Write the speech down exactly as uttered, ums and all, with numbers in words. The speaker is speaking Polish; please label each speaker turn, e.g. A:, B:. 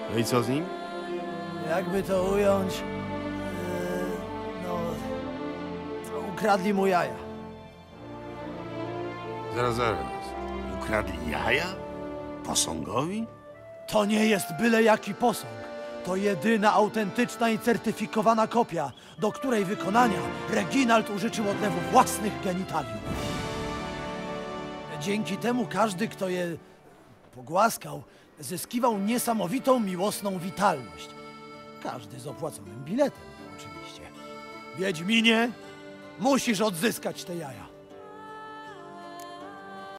A: No i co z nim?
B: Jakby to ująć... Yy, no... Ukradli mu jaja.
A: Zaraz, zaraz. Ukradli jaja? Posągowi?
B: To nie jest byle jaki posąg. To jedyna autentyczna i certyfikowana kopia, do której wykonania Reginald użyczył odlewu własnych genitaliów. Dzięki temu każdy, kto je pogłaskał, zyskiwał niesamowitą miłosną witalność. Każdy z opłaconym biletem, oczywiście. Wiedźminie, musisz odzyskać te jaja.